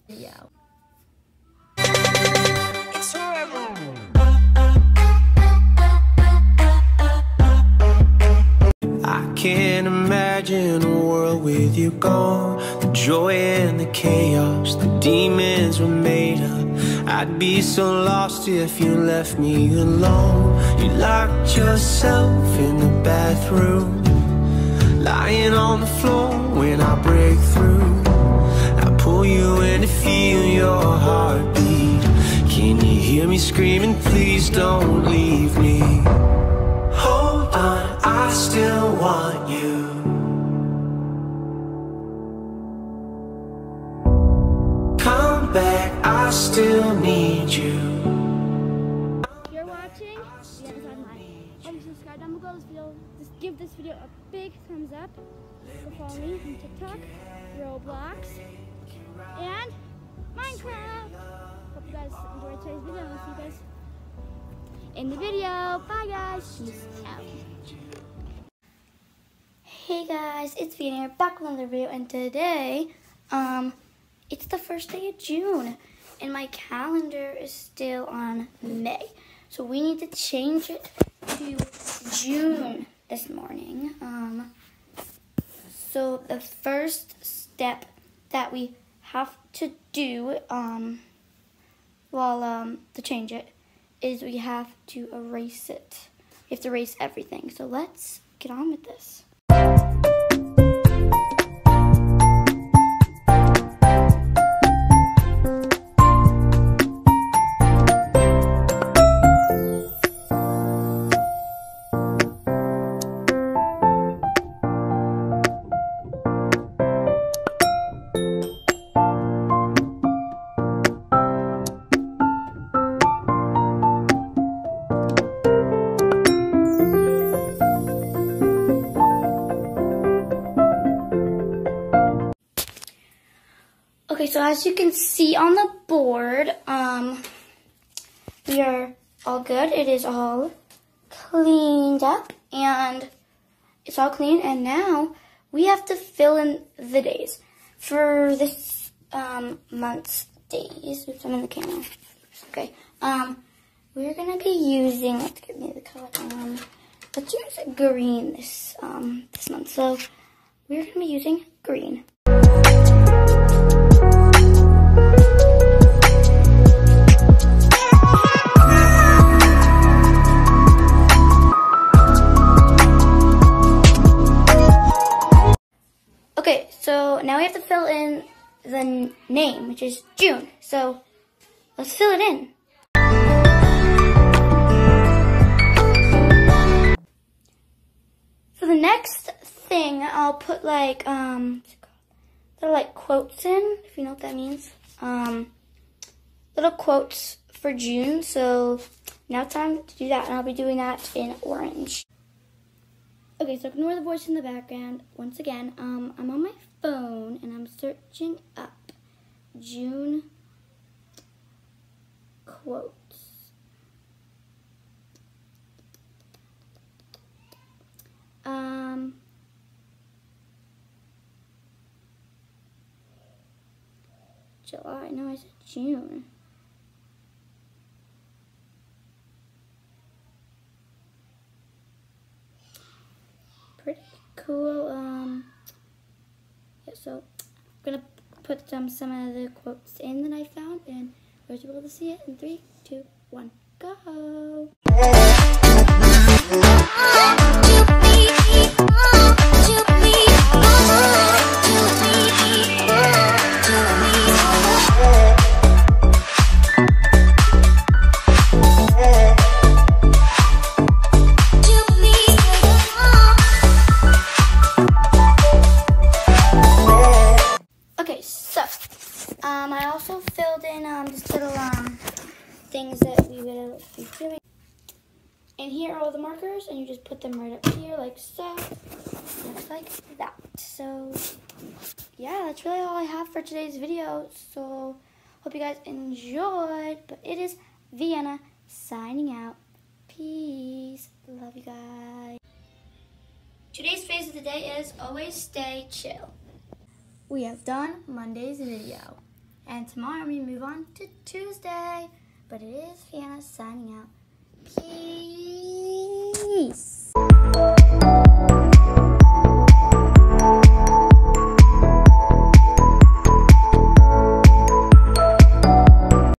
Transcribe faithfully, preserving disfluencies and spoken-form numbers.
video. I can't imagine a world with you gone. The joy and the chaos, the demons were made up. I'd be so lost if you left me alone. You locked yourself in the bathroom, lying on the floor when I break through. I pull you in to feel your heartbeat. Can you hear me screaming, please don't leave me? Hold on, I still want you. Come back, I still need you. You're watching Vienna's Online. Hope you subscribe down below this video. Just give this video a big thumbs up. Go follow me on TikTok, Roblox, and Minecraft. Hope you guys enjoyed today's video. I'll see you guys in the video. Bye guys. Peace out. Hey guys, it's Vienna back with another video, and today, um, it's the first day of June, and my calendar is still on May. So we need to change it to June this morning. Um, so the first step that we have to do, um, well, um, to change it, is we have to erase it. We have to erase everything. So let's get on with this. Okay, so as you can see on the board, um, we are all good. It is all cleaned up, and it's all clean. And now we have to fill in the days for this um, month's days. Oops, I'm in the camera. Okay. Um, we're gonna be using. Let's give me the color. Um, let's use green this um this month. So we're gonna be using green. Okay, so now we have to fill in the name, which is June. So let's fill it in. For the next thing, I'll put like um, little like quotes in, if you know what that means. Um, little quotes for June. So now it's time to do that, and I'll be doing that in orange. Okay, so ignore the voice in the background. Once again, um, I'm on my phone and I'm searching up June quotes. Um, July, no, I said June. Pretty cool. Um, yeah, so I'm gonna put some some of the quotes in that I found, and you'll be able to see it in three, two, one, go. Um, I also filled in um, just little um, things that we would be doing. And here are all the markers, and you just put them right up here like so, just like that. So, yeah, that's really all I have for today's video. So, hope you guys enjoyed. But it is Vienna signing out. Peace. Love you guys. Today's phrase of the day is always stay chill. We have done Monday's video. And tomorrow we move on to Tuesday. But it is Vienna signing out. Peace.